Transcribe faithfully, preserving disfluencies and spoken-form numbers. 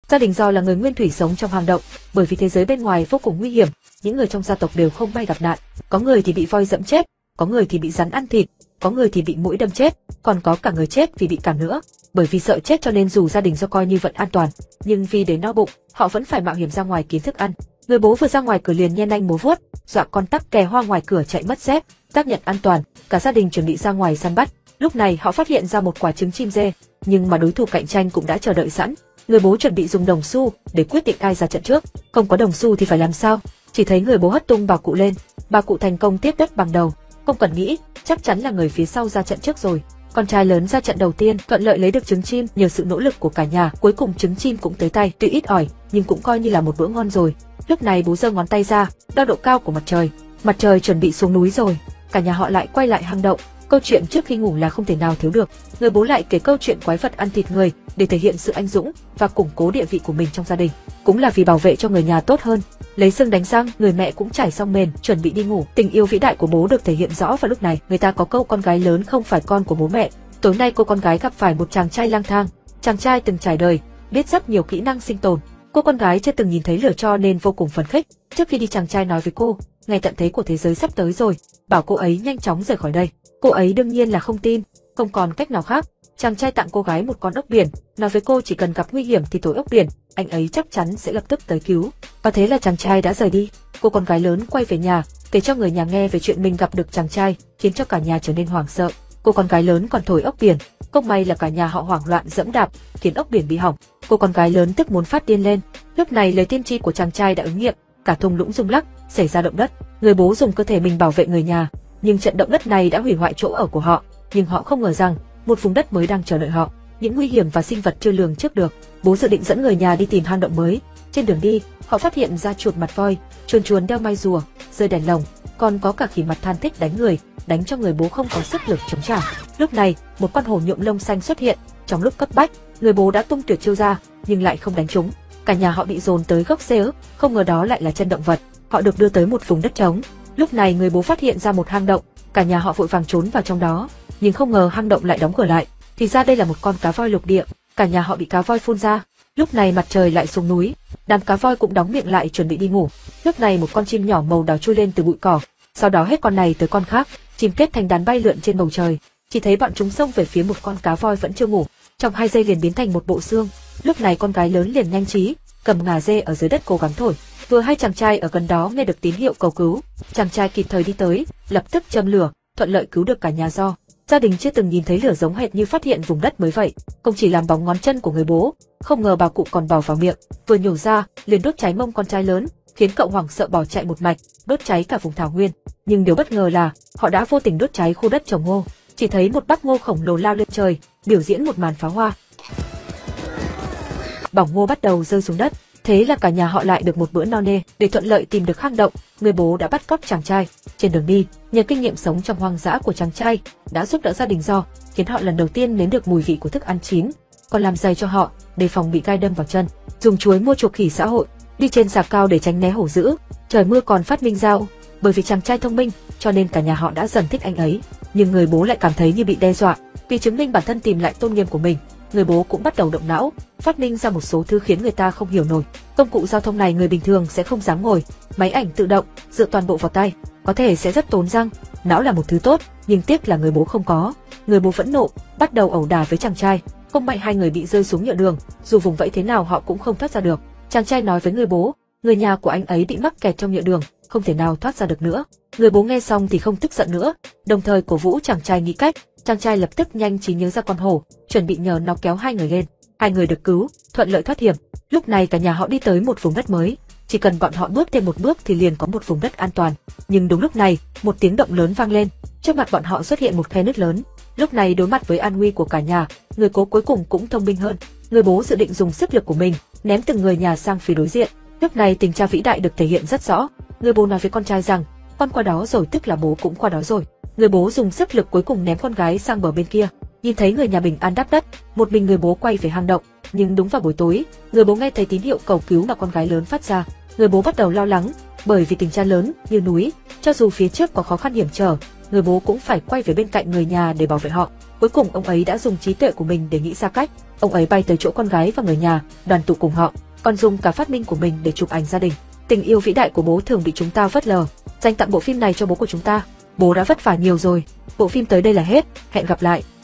Gia đình Do là người nguyên thủy sống trong hang động, bởi vì thế giới bên ngoài vô cùng nguy hiểm, những người trong gia tộc đều không may gặp nạn, có người thì bị voi dẫm chết, có người thì bị rắn ăn thịt, có người thì bị muỗi đâm chết, còn có cả người chết vì bị cảm nữa. Bởi vì sợ chết cho nên dù gia đình Do coi như vẫn an toàn, nhưng vì để no bụng, họ vẫn phải mạo hiểm ra ngoài kiếm thức ăn. Người bố vừa ra ngoài cửa liền nhen nanh múa vuốt, dọa con tắc kè hoa ngoài cửa chạy mất dép. Xác nhận an toàn, cả gia đình chuẩn bị ra ngoài săn bắt. Lúc này họ phát hiện ra một quả trứng chim dê, nhưng mà đối thủ cạnh tranh cũng đã chờ đợi sẵn. Người bố chuẩn bị dùng đồng xu để quyết định ai ra trận trước. Không có đồng xu thì phải làm sao? Chỉ thấy người bố hất tung bà cụ lên, bà cụ thành công tiếp đất bằng đầu. Không cần nghĩ, chắc chắn là người phía sau ra trận trước rồi. Con trai lớn ra trận đầu tiên, thuận lợi lấy được trứng chim nhờ sự nỗ lực của cả nhà. Cuối cùng trứng chim cũng tới tay, tuy ít ỏi nhưng cũng coi như là một bữa ngon rồi. Lúc này bố giơ ngón tay ra, đo độ cao của mặt trời. Mặt trời chuẩn bị xuống núi rồi. Cả nhà họ lại quay lại hang động. Câu chuyện trước khi ngủ là không thể nào thiếu được. Người bố lại kể câu chuyện quái vật ăn thịt người để thể hiện sự anh dũng và củng cố địa vị của mình trong gia đình, cũng là vì bảo vệ cho người nhà tốt hơn. Lấy xương đánh răng, người mẹ cũng trải xong mền, chuẩn bị đi ngủ. Tình yêu vĩ đại của bố được thể hiện rõ vào lúc này. Người ta có câu con gái lớn không phải con của bố mẹ. Tối nay cô con gái gặp phải một chàng trai lang thang. Chàng trai từng trải đời, biết rất nhiều kỹ năng sinh tồn. Cô con gái chưa từng nhìn thấy lửa cho nên vô cùng phấn khích. Trước khi đi chàng trai nói với cô, ngày tận thế của thế giới sắp tới rồi, bảo cô ấy nhanh chóng rời khỏi đây. Cô ấy đương nhiên là không tin, không còn cách nào khác. Chàng trai tặng cô gái một con ốc biển, nói với cô chỉ cần gặp nguy hiểm thì tối ốc biển, anh ấy chắc chắn sẽ lập tức tới cứu. Và thế là chàng trai đã rời đi. Cô con gái lớn quay về nhà, kể cho người nhà nghe về chuyện mình gặp được chàng trai, khiến cho cả nhà trở nên hoảng sợ. Cô con gái lớn còn thổi ốc biển, không may là cả nhà họ hoảng loạn dẫm đạp, khiến ốc biển bị hỏng. Cô con gái lớn tức muốn phát điên lên. Lúc này lời tiên tri của chàng trai đã ứng nghiệm, cả thung lũng rung lắc, xảy ra động đất. Người bố dùng cơ thể mình bảo vệ người nhà, nhưng trận động đất này đã hủy hoại chỗ ở của họ. Nhưng họ không ngờ rằng một vùng đất mới đang chờ đợi họ, những nguy hiểm và sinh vật chưa lường trước được. Bố dự định dẫn người nhà đi tìm hang động mới. Trên đường đi, họ phát hiện ra chuột mặt voi, chuồn chuồn đeo mai rùa, rơi đèn lồng, còn có cả khỉ mặt than thích đánh người, đánh cho người bố không có sức lực chống trả. Lúc này, một con hổ nhuộm lông xanh xuất hiện. Trong lúc cấp bách, người bố đã tung tuyệt chiêu ra, nhưng lại không đánh trúng. Cả nhà họ bị dồn tới gốc rễ, không ngờ đó lại là chân động vật. Họ được đưa tới một vùng đất trống. Lúc này người bố phát hiện ra một hang động, cả nhà họ vội vàng trốn vào trong đó, nhưng không ngờ hang động lại đóng cửa lại. Thì ra đây là một con cá voi lục địa, cả nhà họ bị cá voi phun ra. Lúc này mặt trời lại xuống núi, đám cá voi cũng đóng miệng lại chuẩn bị đi ngủ. Lúc này một con chim nhỏ màu đỏ chui lên từ bụi cỏ, sau đó hết con này tới con khác, chim kết thành đàn bay lượn trên bầu trời. Chỉ thấy bọn chúng xông về phía một con cá voi vẫn chưa ngủ, trong hai giây liền biến thành một bộ xương. Lúc này con gái lớn liền nhanh trí, cầm ngà dê ở dưới đất cố gắng thổi. Vừa hay chàng trai ở gần đó nghe được tín hiệu cầu cứu, chàng trai kịp thời đi tới, lập tức châm lửa, thuận lợi cứu được cả nhà Do. Gia đình chưa từng nhìn thấy lửa giống hệt như phát hiện vùng đất mới vậy. Không chỉ làm bóng ngón chân của người bố, không ngờ bà cụ còn bỏ vào miệng, vừa nhổ ra, liền đốt cháy mông con trai lớn, khiến cậu hoảng sợ bỏ chạy một mạch, đốt cháy cả vùng thảo nguyên. Nhưng điều bất ngờ là, họ đã vô tình đốt cháy khu đất trồng ngô. Chỉ thấy một bắp ngô khổng lồ lao lên trời, biểu diễn một màn pháo hoa. Bỏng ngô bắt đầu rơi xuống đất. Thế là cả nhà họ lại được một bữa no nê. Để thuận lợi tìm được hang động, người bố đã bắt cóc chàng trai. Trên đường đi, nhờ kinh nghiệm sống trong hoang dã của chàng trai đã giúp đỡ gia đình Do, khiến họ lần đầu tiên nếm được mùi vị của thức ăn chín, còn làm giày cho họ đề phòng bị gai đâm vào chân. Dùng chuối mua chuộc khỉ xã hội, đi trên sạp cao để tránh né hổ dữ. Trời mưa còn phát minh dao, bởi vì chàng trai thông minh, cho nên cả nhà họ đã dần thích anh ấy. Nhưng người bố lại cảm thấy như bị đe dọa, vì chứng minh bản thân tìm lại tôn nghiêm của mình. Người bố cũng bắt đầu động não, phát minh ra một số thứ khiến người ta không hiểu nổi. Công cụ giao thông này người bình thường sẽ không dám ngồi, máy ảnh tự động, dựa toàn bộ vào tay, có thể sẽ rất tốn răng. Não là một thứ tốt, nhưng tiếc là người bố không có. Người bố phẫn nộ, bắt đầu ẩu đả với chàng trai. Không may hai người bị rơi xuống nhựa đường, dù vùng vẫy thế nào họ cũng không thoát ra được. Chàng trai nói với người bố, người nhà của anh ấy bị mắc kẹt trong nhựa đường, không thể nào thoát ra được nữa. Người bố nghe xong thì không tức giận nữa, đồng thời cổ vũ chàng trai nghĩ cách. Chàng trai lập tức nhanh trí nhớ ra con hổ, chuẩn bị nhờ nó kéo hai người lên. Hai người được cứu, thuận lợi thoát hiểm. Lúc này cả nhà họ đi tới một vùng đất mới, chỉ cần bọn họ bước thêm một bước thì liền có một vùng đất an toàn. Nhưng đúng lúc này, một tiếng động lớn vang lên, trước mặt bọn họ xuất hiện một khe nứt lớn. Lúc này đối mặt với an nguy của cả nhà, người cố cuối cùng cũng thông minh hơn. Người bố dự định dùng sức lực của mình ném từng người nhà sang phía đối diện. Lúc này tình cha vĩ đại được thể hiện rất rõ. Người bố nói với con trai rằng, con qua đó rồi tức là bố cũng qua đó rồi. Người bố dùng sức lực cuối cùng ném con gái sang bờ bên kia. Nhìn thấy người nhà bình an đáp đất, một mình người bố quay về hang động. Nhưng đúng vào buổi tối, người bố nghe thấy tín hiệu cầu cứu mà con gái lớn phát ra. Người bố bắt đầu lo lắng, bởi vì tình cha lớn như núi, cho dù phía trước có khó khăn hiểm trở, người bố cũng phải quay về bên cạnh người nhà để bảo vệ họ. Cuối cùng ông ấy đã dùng trí tuệ của mình để nghĩ ra cách. Ông ấy bay tới chỗ con gái và người nhà, đoàn tụ cùng họ, còn dùng cả phát minh của mình để chụp ảnh gia đình. Tình yêu vĩ đại của bố thường bị chúng ta phớt lờ. Dành tặng bộ phim này cho bố của chúng ta. Bố đã vất vả nhiều rồi. Bộ phim tới đây là hết. Hẹn gặp lại.